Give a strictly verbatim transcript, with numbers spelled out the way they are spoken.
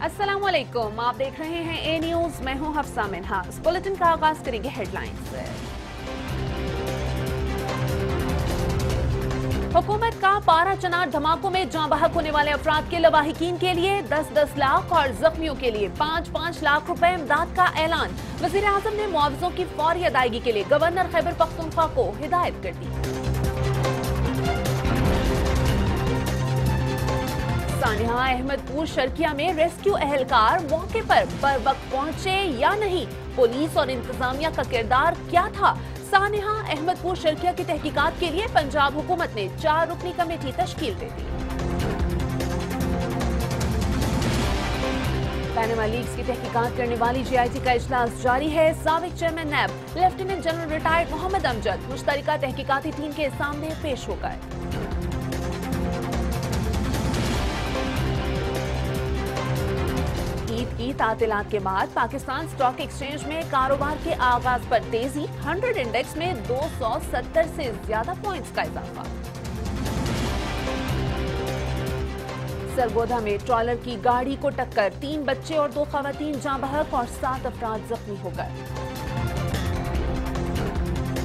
अस्सलाम वालेकुम, आप देख रहे हैं ए न्यूज। मैं हूं हफ्सा मिन्हा। इस बुलेटिन का आगाज करेंगे हेडलाइंस से। हुकूमत का पारा चनार धमाकों में जाँ बहक होने वाले अफराद के लवाहिकीन के लिए दस दस लाख और जख्मियों के लिए पाँच पाँच लाख रुपए इमदाद का ऐलान। वजीर आजम ने मुआवजों की फौरी अदायगी के लिए गवर्नर खैबर पख्तूनख्वा को हिदायत कर दी। सानिया अहमदपुर शर्किया में रेस्क्यू एहलकार मौके पर बर वक्त पहुंचे या नहीं, पुलिस और इंतजामिया का किरदार क्या था? सानिया अहमदपुर शर्किया की तहकीकात के लिए पंजाब हुकूमत ने चार रुकनी कमेटी तश्कील दे दी। पैनमा लीक्स की तहकीकात करने वाली जी आई टी का इजलास जारी है। साबिक चेयरमैन नैब lieutenant general retired Mohammad Amjad मुश्तरका तहकीकाती टीम के सामने पेश हो गए। ईद की तातीलात के बाद पाकिस्तान स्टॉक एक्सचेंज में कारोबार के आगाज पर तेजी। हंड्रेड इंडेक्स में दो सौ सत्तर से ज्यादा पॉइंट्स का इजाफा। सरगोधा में ट्रॉलर की गाड़ी को टक्कर, तीन बच्चे और दो खवातीन जाँ बहक और सात अफराद जख्मी हो गए।